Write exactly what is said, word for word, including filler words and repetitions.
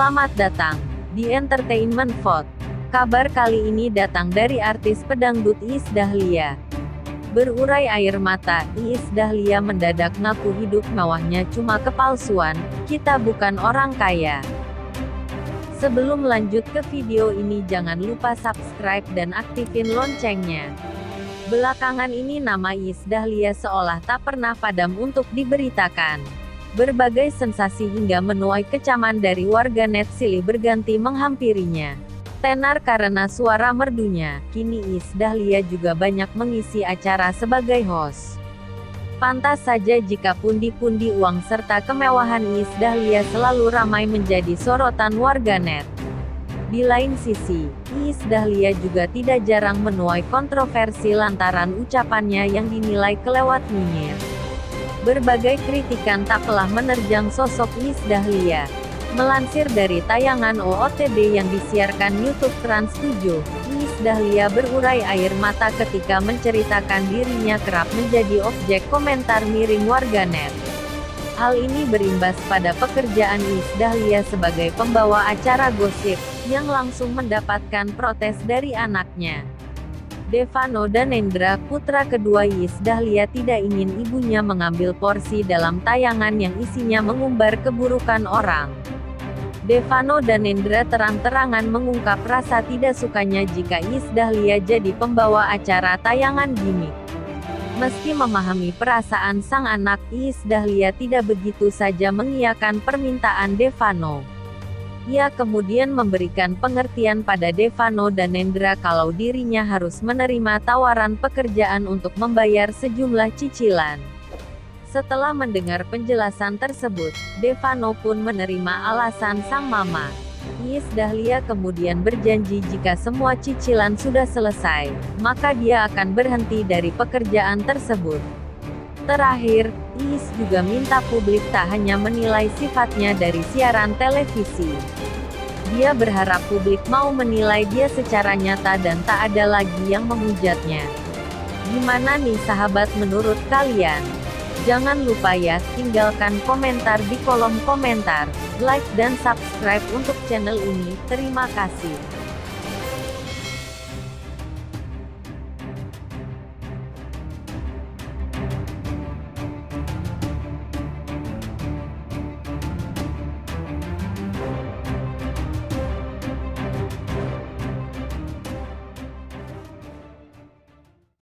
Selamat datang di Entertainment Vote. Kabar kali ini datang dari artis pedangdut Iis Dahlia. Berurai air mata, Iis Dahlia mendadak ngaku hidup mewahnya cuma kepalsuan, kita bukan orang kaya. Sebelum lanjut ke video ini jangan lupa subscribe dan aktifin loncengnya. Belakangan ini nama Iis Dahlia seolah tak pernah padam untuk diberitakan. Berbagai sensasi hingga menuai kecaman dari warganet silih berganti menghampirinya. Tenar karena suara merdunya, kini Iis Dahlia juga banyak mengisi acara sebagai host. Pantas saja jika pundi-pundi uang serta kemewahan Iis Dahlia selalu ramai menjadi sorotan warganet. Di lain sisi, Iis Dahlia juga tidak jarang menuai kontroversi lantaran ucapannya yang dinilai kelewat nyinyir. Berbagai kritikan tak kalah menerjang sosok Iis Dahlia. Melansir dari tayangan O O T D yang disiarkan YouTube Trans tujuh, Iis Dahlia berurai air mata ketika menceritakan dirinya kerap menjadi objek komentar miring warganet. Hal ini berimbas pada pekerjaan Iis Dahlia sebagai pembawa acara gosip, yang langsung mendapatkan protes dari anaknya. Devano Danendra, putra kedua Iis Dahlia, tidak ingin ibunya mengambil porsi dalam tayangan yang isinya mengumbar keburukan orang. Devano Danendra terang-terangan mengungkap rasa tidak sukanya jika Iis Dahlia jadi pembawa acara tayangan gimmick. Meski memahami perasaan sang anak, Iis Dahlia tidak begitu saja mengiyakan permintaan Devano. Ia kemudian memberikan pengertian pada Devano Danendra kalau dirinya harus menerima tawaran pekerjaan untuk membayar sejumlah cicilan. Setelah mendengar penjelasan tersebut, Devano pun menerima alasan sang mama. Iis Dahlia kemudian berjanji jika semua cicilan sudah selesai, maka dia akan berhenti dari pekerjaan tersebut. Terakhir, Iis juga minta publik tak hanya menilai sifatnya dari siaran televisi. Dia berharap publik mau menilai dia secara nyata dan tak ada lagi yang menghujatnya. Gimana nih sahabat menurut kalian? Jangan lupa ya, tinggalkan komentar di kolom komentar, like dan subscribe untuk channel ini. Terima kasih.